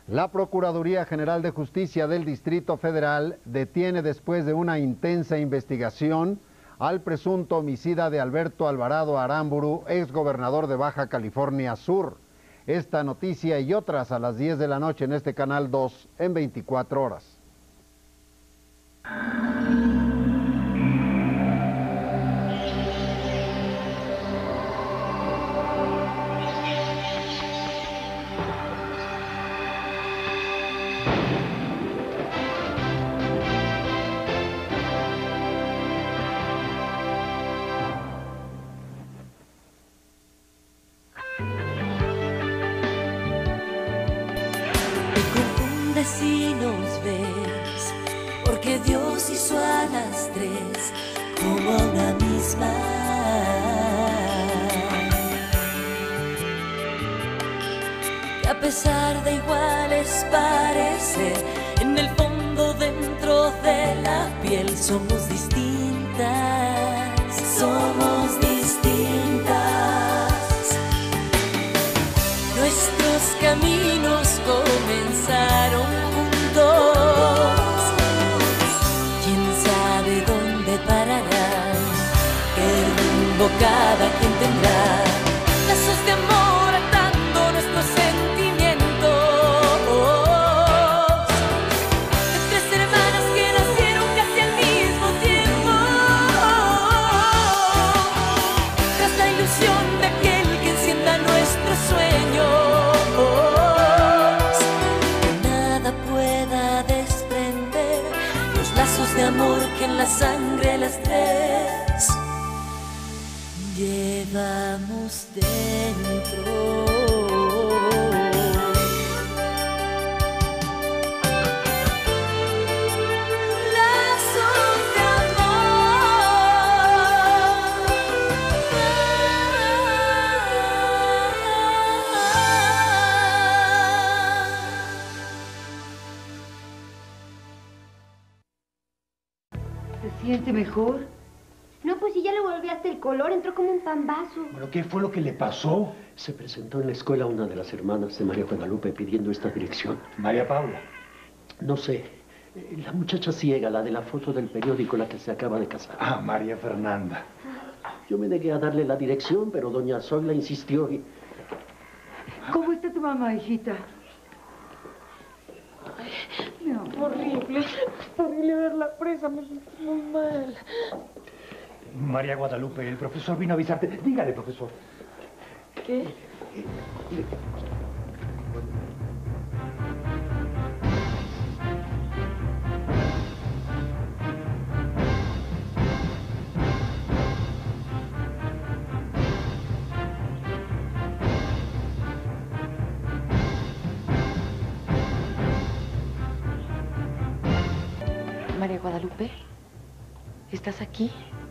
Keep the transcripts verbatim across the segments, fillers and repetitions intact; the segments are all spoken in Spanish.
La Procuraduría General de Justicia del Distrito Federal detiene después de una intensa investigación al presunto homicida de Alberto Alvarado Aramburu, exgobernador de Baja California Sur. Esta noticia y otras a las diez de la noche en este canal dos en veinticuatro horas. Si nos ves, porque Dios hizo a las tres como a una misma. Que a pesar de iguales parecer, en el fondo dentro de la piel somos distintas, somos distintas. Nuestros caminos comenzaron juntos. Quién sabe dónde pararán, qué rumbo cada quien tendrá. Lazos de amor atando nuestros sentimientos, de tres hermanas que nacieron casi al mismo tiempo. Tras la ilusión de aquel que encienda nuestros sueños, de amor que en la sangre las tres llevamos dentro. Lazos de ¿Se siente mejor? No, pues si ya le volvíaste el color, entró como un pambazo. ¿Pero qué fue lo que le pasó? Se presentó en la escuela una de las hermanas de María Guadalupe pidiendo esta dirección. María Paula. No sé. La muchacha ciega, la de la foto del periódico, la que se acaba de casar. Ah, María Fernanda. Yo me negué a darle la dirección, pero doña Zoila insistió y... ¿Cómo está tu mamá, hijita? Ay, no, horrible. Horrible ver la presa, me siento muy mal. María Guadalupe, el profesor vino a avisarte. Dígale, profesor. ¿Qué? María Guadalupe, ¿estás aquí?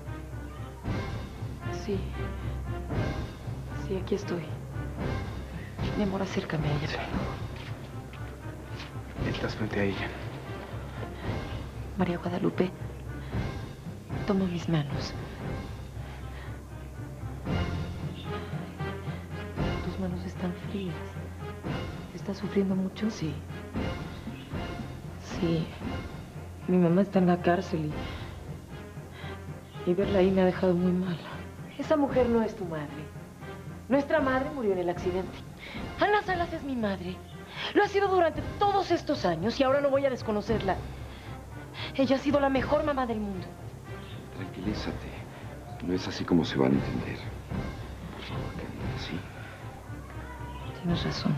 Sí. Sí, aquí estoy. Mi amor, acércame a ella. Sí. Estás frente a ella. María Guadalupe, toma mis manos. Tus manos están frías. ¿Estás sufriendo mucho? Sí. Sí. Mi mamá está en la cárcel y, y verla ahí me ha dejado muy mal. Esa mujer no es tu madre. Nuestra madre murió en el accidente. Ana Salas es mi madre. Lo ha sido durante todos estos años y ahora no voy a desconocerla. Ella ha sido la mejor mamá del mundo. Tranquilízate. No es así como se van a entender. Por favor, querida, ¿sí? Tienes razón.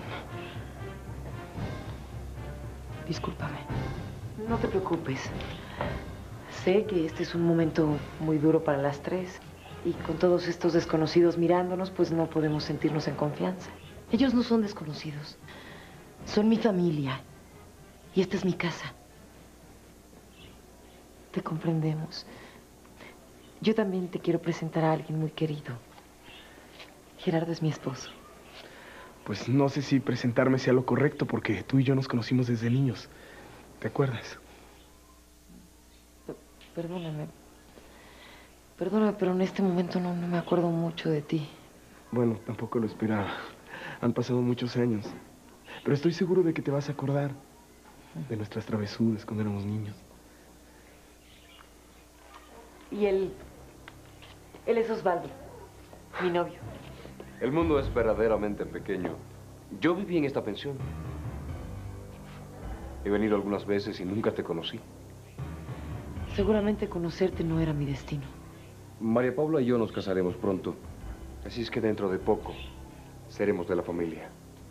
Discúlpame. No te preocupes. Sé que este es un momento muy duro para las tres. Y con todos estos desconocidos mirándonos, pues no podemos sentirnos en confianza. Ellos no son desconocidos. Son mi familia. Y esta es mi casa. Te comprendemos. Yo también te quiero presentar a alguien muy querido. Gerardo es mi esposo. Pues no sé si presentarme sea lo correcto, porque tú y yo nos conocimos desde niños. ¿Te acuerdas? Perdóname. Perdóname, pero en este momento no, no me acuerdo mucho de ti. Bueno, tampoco lo esperaba. Han pasado muchos años. Pero estoy seguro de que te vas a acordar de nuestras travesuras cuando éramos niños. Y él... él es Osvaldo, mi novio. El mundo es verdaderamente pequeño. Yo viví en esta pensión. He venido algunas veces y nunca te conocí. Seguramente conocerte no era mi destino. María Paula y yo nos casaremos pronto. Así es que dentro de poco seremos de la familia.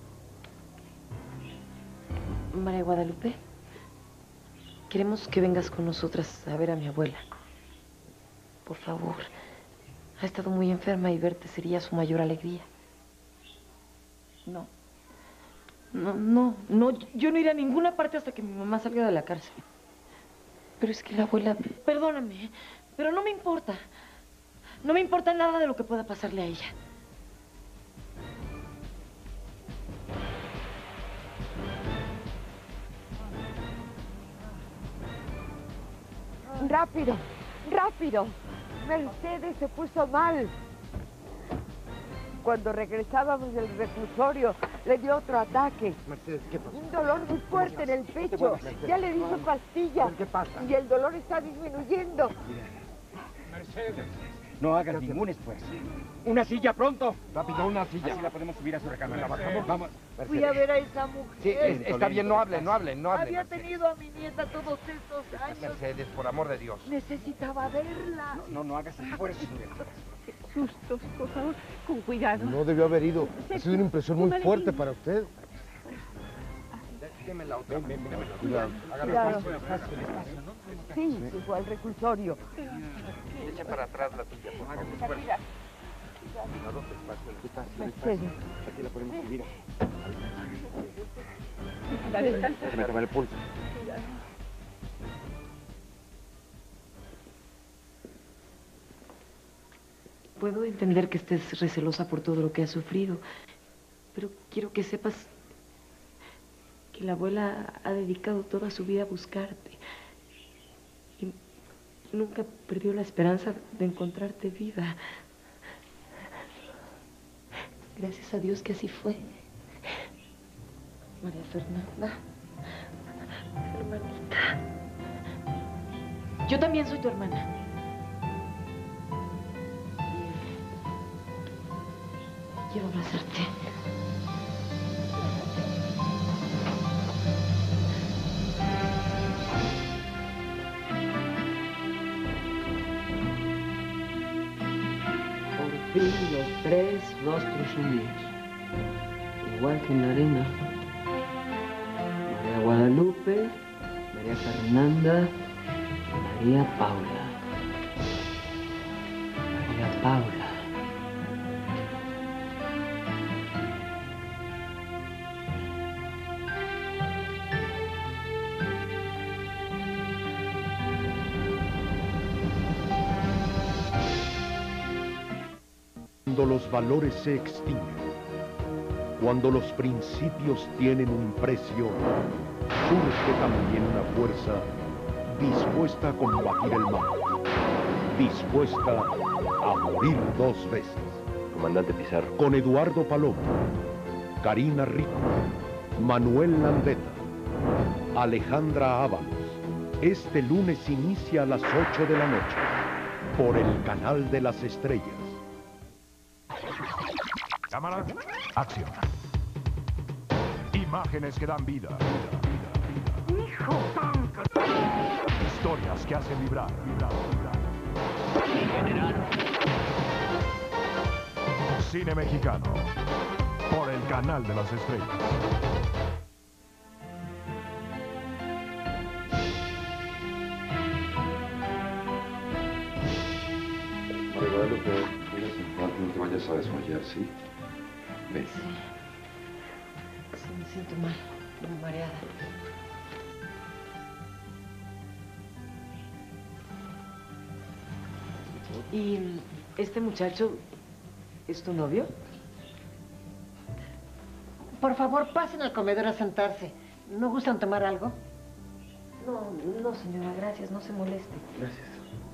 María Guadalupe, queremos que vengas con nosotras a ver a mi abuela. Por favor. Ha estado muy enferma y verte sería su mayor alegría. No. No, no, no. Yo no iré a ninguna parte hasta que mi mamá salga de la cárcel. Pero es que la abuela... Perdóname, pero no me importa. No me importa nada de lo que pueda pasarle a ella. Rápido, rápido. Mercedes se puso mal. Cuando regresábamos del reclusorio, le dio otro ataque. Mercedes, ¿qué pasó? Un dolor muy fuerte en el pecho. Ya le di su pastilla. ¿Qué pasa? Y el dolor está disminuyendo. Mercedes, no hagas ningún esfuerzo. Una silla pronto. Rápido, una silla. Así la podemos subir a su recámara. Vamos, vamos. Fui a ver a esa mujer. Sí, es, está bien, no hable, no hable, no hable. Había Mercedes. tenido a mi nieta todos estos años. Mercedes, por amor de Dios. Necesitaba verla. No, no, no hagas esfuerzo. Sustos, por favor, con cuidado. No debió haber ido. Ha sido una impresión muy fuerte para usted. Deme la otra. Ven, ven, ven. Cuidado. Hágalo Claro. despacio, despacio, despacio, ¿no? Sí, se fue al reclusorio. Echa para atrás la tuya, por favor. Esfuerzo. Cuidado, despacio, despacio, Mercedes. despacio. Aquí la podemos subir. Dale, descansa. Se me acaba el pulso. Puedo entender que estés recelosa por todo lo que has sufrido, pero quiero que sepas que la abuela ha dedicado toda su vida a buscarte y nunca perdió la esperanza de encontrarte viva. Gracias a Dios que así fue. María Fernanda, hermanita. Yo también soy tu hermana. Quiero abrazarte. Por fin los tres rostros unidos, igual que en la arena. María Guadalupe, María Fernanda, María Paula. María Paula. Cuando los valores se extinguen, cuando los principios tienen un precio, surge también una fuerza dispuesta a combatir el mal, dispuesta a morir dos veces. Comandante Pizarro. Con Eduardo Palomo, Karina Rico, Manuel Landeta, Alejandra Ábalos. Este lunes inicia a las ocho de la noche por el Canal de las Estrellas. Cámara, acción. Imágenes que dan vida. ¡Hijo! Historias que hacen vibrar, vibrar, vibrar. Mi general. Cine mexicano. Por el Canal de las Estrellas. María Guadalupe, mira sin falta, no te vayas a desmayar, ¿sí? Ven. Sí. Sí, me siento mal, como mareada. ¿Y este muchacho es tu novio? Por favor, pasen al comedor a sentarse. ¿No gustan tomar algo? No, no, señora, gracias, no se moleste. Gracias.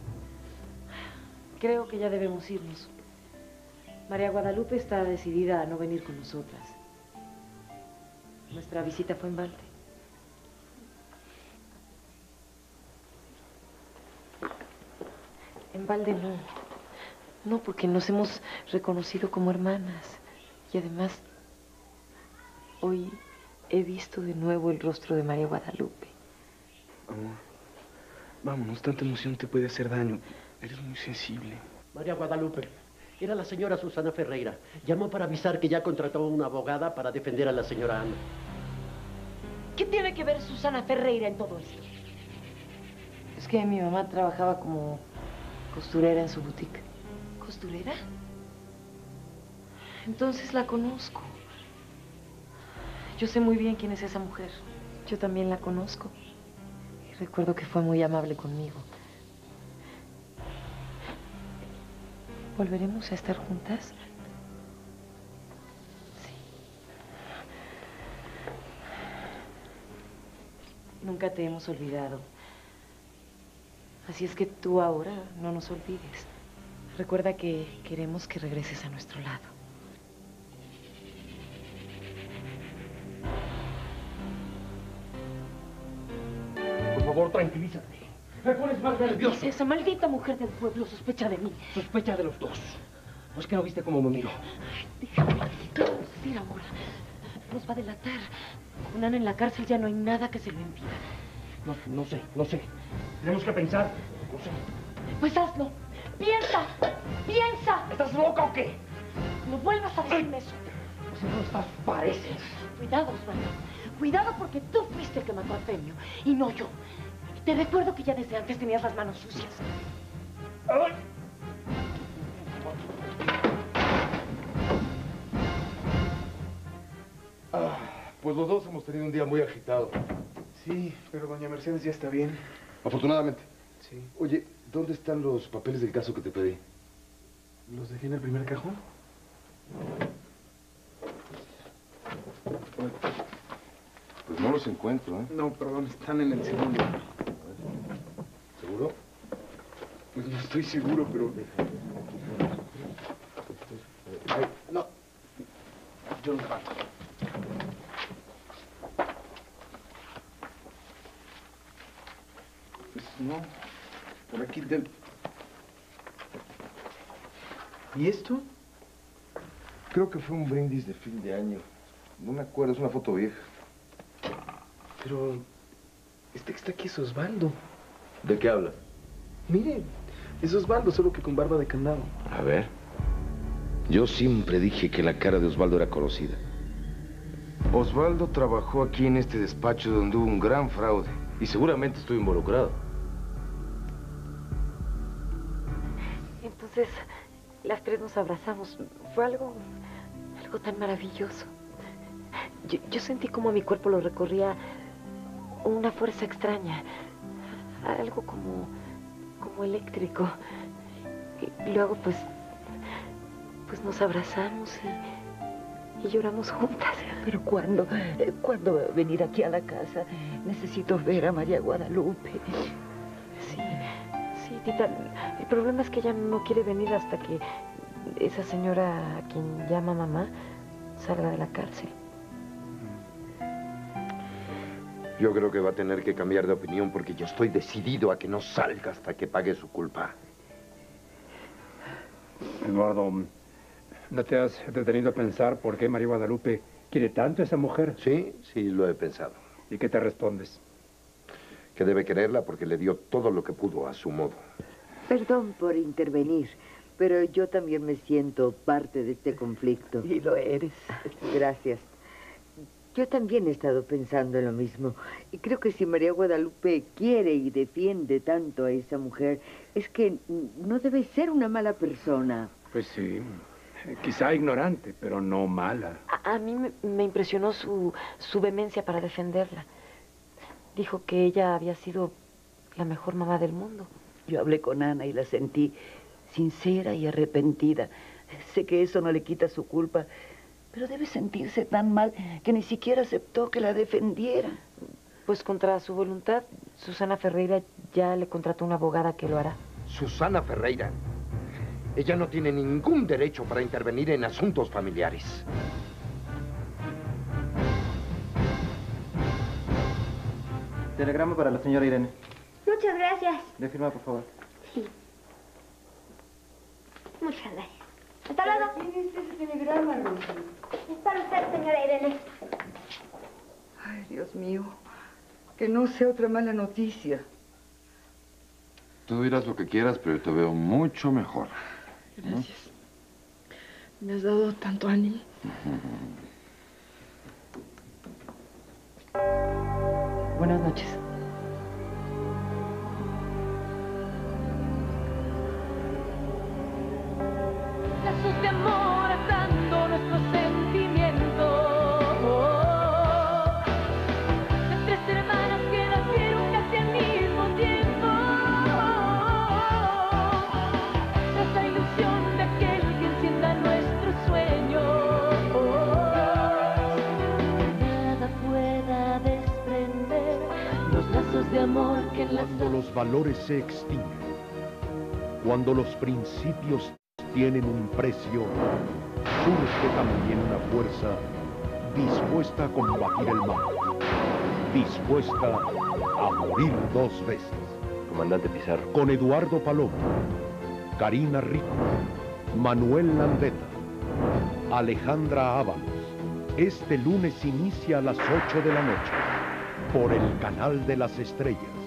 Creo que ya debemos irnos. María Guadalupe está decidida a no venir con nosotras. Nuestra visita fue en balde. En balde no. No, porque nos hemos reconocido como hermanas. Y además, hoy he visto de nuevo el rostro de María Guadalupe. Amor, vámonos, tanta emoción te puede hacer daño. Eres muy sensible. María Guadalupe, era la señora Susana Ferreira. Llamó para avisar que ya contrató a una abogada para defender a la señora Ana. ¿Qué tiene que ver Susana Ferreira en todo esto? Es que mi mamá trabajaba como costurera en su boutique. ¿Costurera? Entonces la conozco. Yo sé muy bien quién es esa mujer. Yo también la conozco. Y recuerdo que fue muy amable conmigo. ¿Volveremos a estar juntas? Sí. Nunca te hemos olvidado. Así es que tú ahora no nos olvides. Recuerda que queremos que regreses a nuestro lado. Por favor, tranquilízate. Me pones más nervioso. Esa maldita mujer del pueblo sospecha de mí. Sospecha de los dos. ¿No es que no viste cómo me miró? Déjame decir ahora. Nos va a delatar. Con Ana en la cárcel ya no hay nada que se lo impida. No, no sé, no sé. Tenemos que pensar. No sé. Pues hazlo. ¡Piensa! ¡Piensa! ¿Estás loca o qué? No vuelvas a decirme eso. Si no estás, pareces. Cuidado, Osvaldo. Cuidado porque tú fuiste el que mató a Femio y no yo. Te recuerdo que ya desde antes tenías las manos sucias. ¡Ay! Ah, pues los dos hemos tenido un día muy agitado. Sí, pero doña Mercedes ya está bien. Afortunadamente. Sí. Oye, ¿dónde están los papeles del caso que te pedí? ¿Los dejé en el primer cajón? Pues no los encuentro, ¿eh? No, perdón, están en el segundo. ¿Seguro? Pues no estoy seguro, pero... Ay, no. Yo los levanto. Pues no. Por aquí del... ¿Y esto? Creo que fue un brindis de fin de año. No me acuerdo, es una foto vieja. Pero... este que está aquí es Osvaldo. ¿De qué hablas? Mire, es Osvaldo, solo que con barba de candado. A ver. Yo siempre dije que la cara de Osvaldo era conocida. Osvaldo trabajó aquí en este despacho donde hubo un gran fraude. Y seguramente estuvo involucrado. Entonces, las tres nos abrazamos. Fue algo... algo tan maravilloso. Yo, yo sentí como a mi cuerpo lo recorría una fuerza extraña. Algo como... como eléctrico. Y luego, pues... pues nos abrazamos y... y lloramos juntas. Pero ¿cuándo? ¿Cuándo va a venir aquí a la casa? Necesito ver a María Guadalupe. Sí, sí, tita. El problema es que ella no quiere venir hasta que esa señora a quien llama mamá salga de la cárcel. Yo creo que va a tener que cambiar de opinión porque yo estoy decidido a que no salga hasta que pague su culpa. Eduardo, ¿no te has detenido a pensar por qué María Guadalupe quiere tanto a esa mujer? Sí, sí, lo he pensado. ¿Y qué te respondes? Que debe quererla porque le dio todo lo que pudo a su modo. Perdón por intervenir, pero yo también me siento parte de este conflicto. Y lo eres. Gracias. Yo también he estado pensando en lo mismo. Y creo que si María Guadalupe quiere y defiende tanto a esa mujer, es que no debe ser una mala persona. Pues sí, quizá ignorante, pero no mala. A, a mí me, me impresionó su, su vehemencia para defenderla. Dijo que ella había sido la mejor mamá del mundo. Yo hablé con Ana y la sentí sincera y arrepentida. Sé que eso no le quita su culpa, pero debe sentirse tan mal que ni siquiera aceptó que la defendiera. Pues contra su voluntad, Susana Ferreira ya le contrató una abogada que lo hará. Susana Ferreira. Ella no tiene ningún derecho para intervenir en asuntos familiares. Telegrama para la señora Irene. Muchas gracias. ¿Le firma, por favor? Sí. Muchas gracias. Hasta luego. ¿Quién es ese telegrama, Rosy? Es para usted, señora Irene. Ay, Dios mío. Que no sea otra mala noticia. Tú dirás lo que quieras, pero te veo mucho mejor. Gracias. Me has dado tanto ánimo. Buenas noches. Lazos de amor atando nuestros sentimientos. De tres hermanas que nacieron casi al mismo tiempo. Esa ilusión de aquel que encienda nuestros sueños. Nada pueda desprender los lazos de amor que enlazan. Cuando los valores se extinguen, cuando los principios tienen un precio, surge también una fuerza dispuesta a combatir el mal, dispuesta a morir dos veces. Comandante Pizarro. Con Eduardo Palomo, Karina Rico, Manuel Landeta, Alejandra Ábalos. Este lunes inicia a las ocho de la noche por el Canal de las Estrellas.